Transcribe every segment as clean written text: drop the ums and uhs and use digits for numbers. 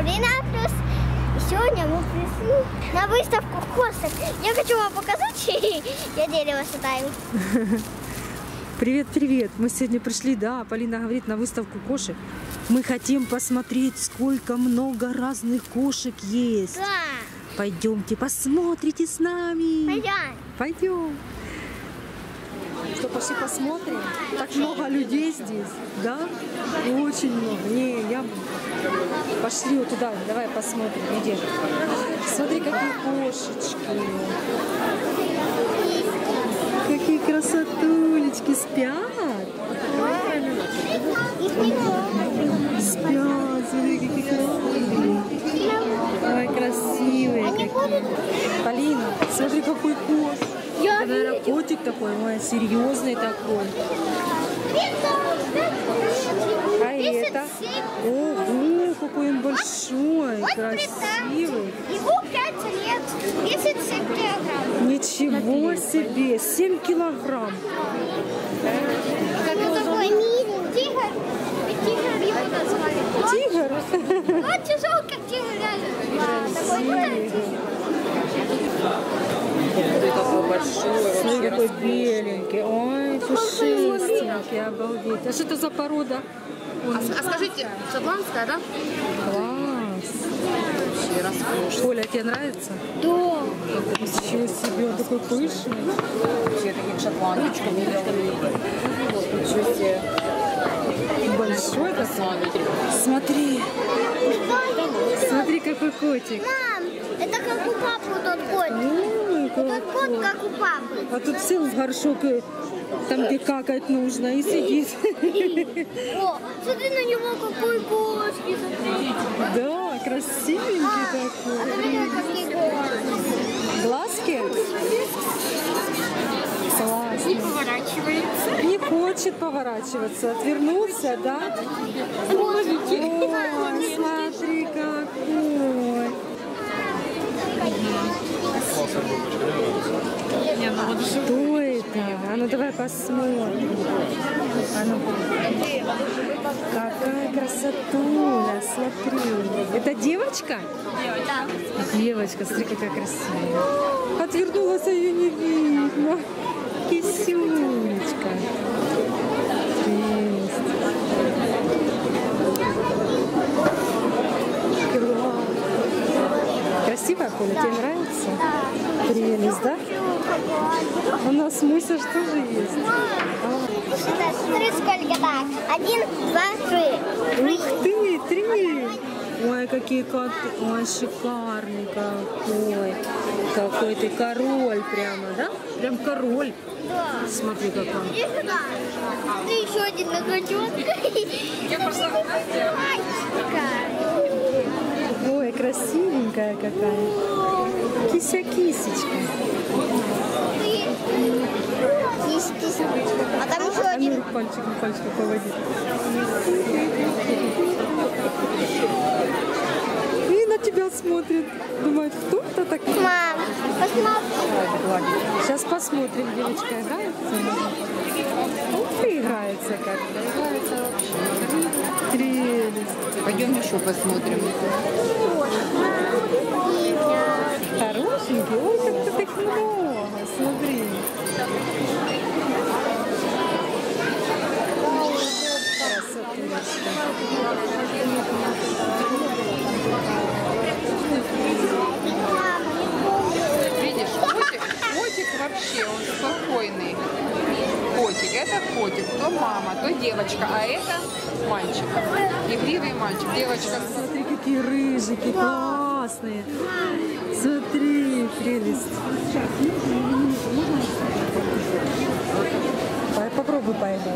Паулина Плюс. И сегодня мы пришли на выставку кошек. Я хочу вам показать, я дерево садаю. Привет, привет! Мы сегодня пришли, да, Полина говорит, на выставку кошек. Мы хотим посмотреть, сколько много разных кошек есть. Да. Пойдемте, посмотрите с нами. Пойдем. Пойдем. Что, пошли посмотрим? Так много людей здесь, да? Очень много. Не, я... Пошли вот туда, давай посмотрим. Иди. Смотри, какие кошечки. Какие красотулечки. Спят. Спят. Смотри, какие красивые. Ой, красивые какие. Полина, смотри, какой кот. Это, наверное, котик такой, ой, серьезный такой. А это? Ого, какой он большой, красивый. Ему 5 лет, весит 7 килограмм. Ничего себе, 7 килограмм. Как такой тигр. Тигр его назвали. Тигр? Он тяжелый, как тигр. Такой Такой большой, смотри, какой беленький. Ой, пушистенький, обалдеть. А что это за порода? А скажите, шотландская, да? Класс. Вообще роскошно. Оля, тебе нравится? Да. Ничего себе, он такой пышный. Вообще таким шотландочками. Ничего себе. Большой такой. Смотри. Смотри, какой котик. Мам, это как у папы тот кот. Ой, Тот кот, как у папы. А тут сел в горшок, там, где какать нужно, и сидит. О, смотри на него, какой глазки, смотри. Да, красивенький такой. Смотри, какие глазки. Глазки? Класс. Не поворачивается. Не хочет поворачиваться. Отвернулся, да? Ой, смотри, какой. Что это? А ну давай посмотрим. А ну. Какая красотуля, смотри. Это девочка? Да. Девочка, смотри, какая красивая. Отвернулась, а ее не видно. Кисюнечка. Прелесть. Класс. Красивая, Коля, тебе нравится? Да. Прелесть, да? У нас Муся же тоже есть. Смотри, сколько так. 1, 2, 3. Ух ты, 3. Ой, какие коты. Ой, шикарный какой. Какой ты король прямо, да? Прям король. Да. Смотри, какой. Иди сюда. Ты еще один на котенка. Ой, красивенькая какая. Кися-кисечка. А там еще А один. ну, пальчиком поводи. И на тебя смотрит. Думает, кто это такой? Мам, посмотри. Сейчас посмотрим, девочка играется. Ух ты, играется как-то. Играется вообще. Прелесть. Пойдем еще посмотрим. Хорошенький. Ой, как-то так много. Смотри. Видишь, котик вообще, он спокойный. Котик, это котик, то мама, то девочка, а это мальчик. Игривый мальчик, девочка. Смотри, какие рыжики, классные. Смотри, прелесть. Попробуй поедать.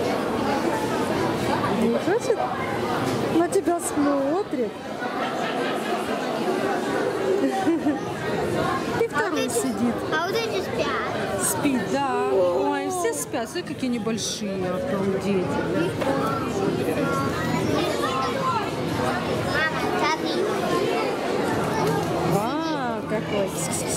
Не хочет? На тебя смотрит. И второй сидит. А вот эти спят. Спит, да. Ой, все спят. Смотри, какие небольшие, обалдеть. Мама, смотри. Вау, какой.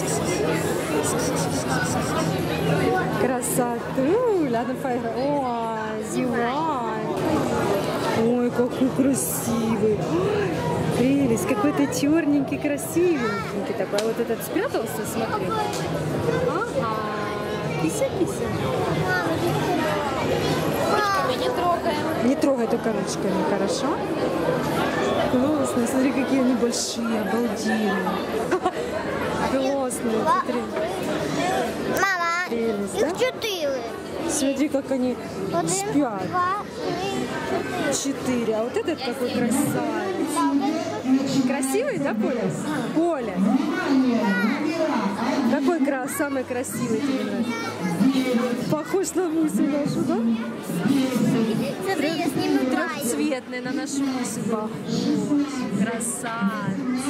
Красотуля. Ну, поиграй. Ой, зевай. Ой, какой красивый. Прелесть, какой ты черненький, красивенький такой. А вот этот спрятался, смотри. Ага, кися-кися. Ручками не трогаем. Не трогай только ручками, хорошо? Классно, смотри, какие они большие, обалденные. Классные, смотри. Мама, Прелесть, их да? 4. Смотри, как они 1, спят. 2, 3, 4. А вот этот какой красавец. 4. Красивый, да, Коля? Коля. Какой самый красивый тебе нравится? Похож на Мусю нашу, да? Смотри, я снимаю баю. Трехцветный на нашу Мусю похож. Красавец.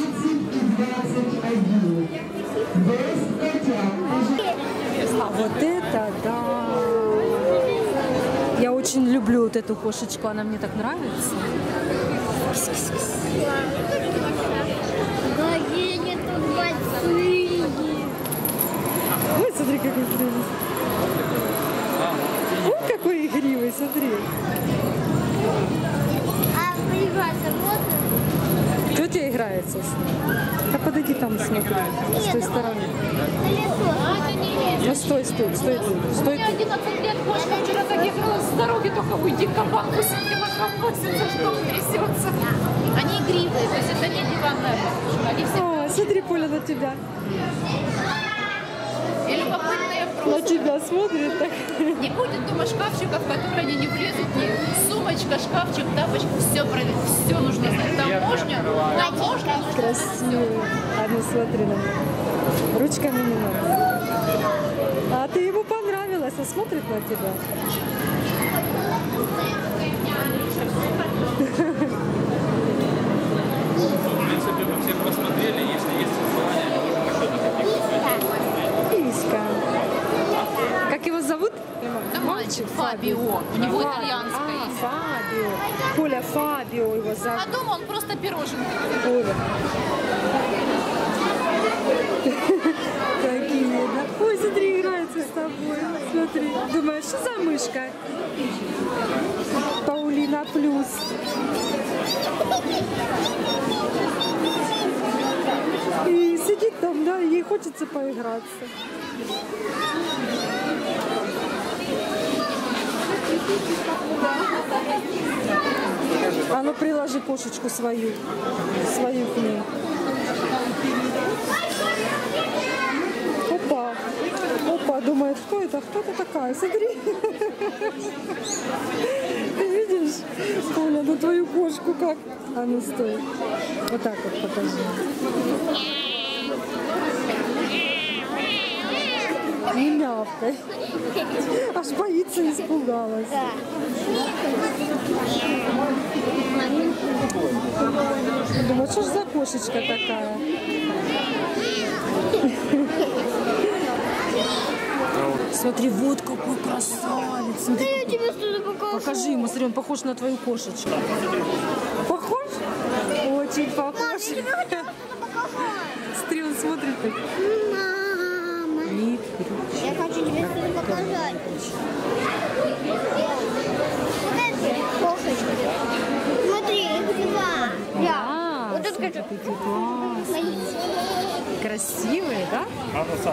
А вот это да. Я очень люблю вот эту кошечку, она мне так нравится. Какие они тут большие. Ой, смотри, какой прелесть. О, какой игривый, смотри. А поиграться можно? Кто тебе играется с ним? Да подойди там, смотри, с той стороны. Ну стой тут. 11 лет кошка вчера так игралась с дороги, только уйди, кабан 8 килограмм носится, что он трясется. Они игривые, то есть это не диванная кошка, они все О, смотри, Поля, на тебя. и любопытные На просто. тебя смотрит так. Не будет дома шкафчика, в который они не влезут, ни сумочка, шкафчик, тапочка, все проверить, все нужно знать. Таможня нужно Красивый. А ну смотри на меня. Ручками не надо. А ты ему понравилась, а смотрит на тебя. В принципе, мы всех посмотрели, если есть желание, можем еще на Иска. Как его зовут? Это мальчик Фабио, у него итальянское имя. Фабио. Коля, Фабио его А зовут. дома он просто пироженка. Коля. Какие, да? Ой, смотри, играется с тобой. Смотри. Думаешь, что за мышка? Паулина плюс. И сидит там, да, ей хочется поиграться. А ну приложи кошечку свою к ней. Опа, думает, кто это? Кто ты такая? Смотри. Ты видишь, Коля, на твою кошку как? А ну стой. Вот так вот покажи. Не мявкай. Аж боится, испугалась. Думаю, что ж за кошечка такая? Смотри, вот какой красавец. Смотри, Я тебе что-то покажу. покажи ему, смотри, он похож на твою кошечку. Похож? Очень похож. Смотри, он смотрит так. Мама. Нет, Я хочу тебе что-то показать. Вот эти кошечки. Смотри, их 2. А, Вот это смотри, скажу. какие классные. Красивые, да? Анна, Саша.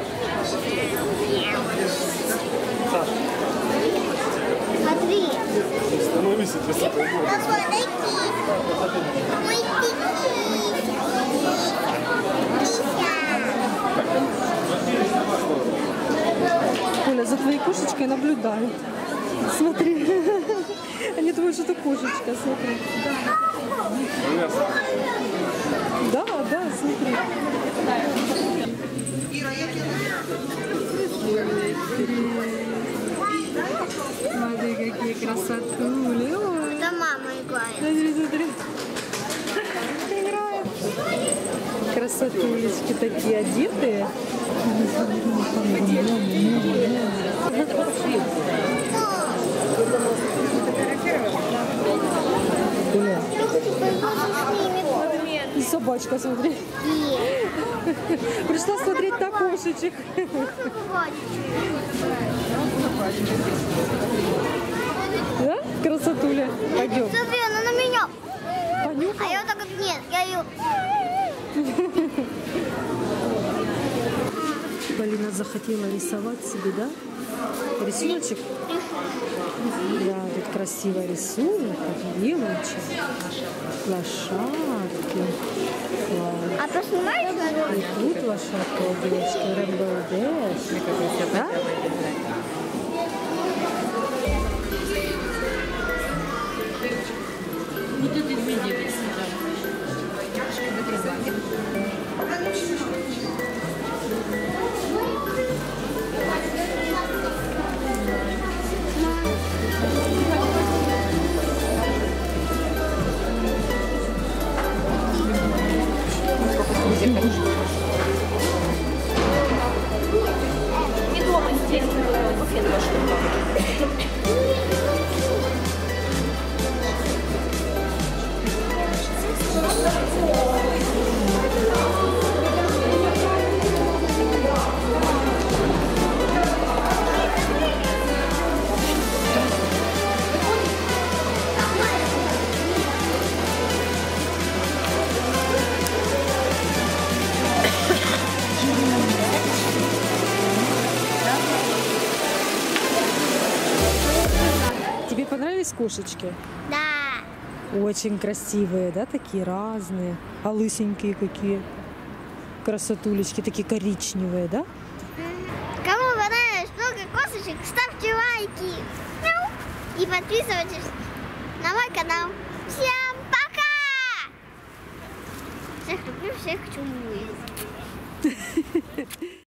Саша, Смотри. становись для собой. Коля, за твоей кошечкой наблюдают. Смотри. Они думают, что это кошечка, смотри. Да, смотри. Смотри, какие красотули. Ой, Это мама играет. смотри. Играет. Красотулечки такие одетые. Коля, и собачка, смотри. Пришла смотреть на кошечек. Да? Красотуля. Пойдем. Смотри, она на меня. А Понюхала? я вот так вот, нет, я ее делаю. Полина захотела рисовать себе, да? Рисуночек? Да, тут красивый рисунок, как девочек, лошадки. Класс. А поснимаешь? И тут лошадка у девочки, Rainbow Dash. Да? Вот это видели сюда. Не дома здесь, буфет Тебе понравились кошечки? Да. Очень красивые, да, такие разные. А лысенькие какие. Красотулечки, такие коричневые, да? Кому понравилось много косточек, ставьте лайки. Мяу. И подписывайтесь на мой канал. Всем пока! Всех люблю, всех целую.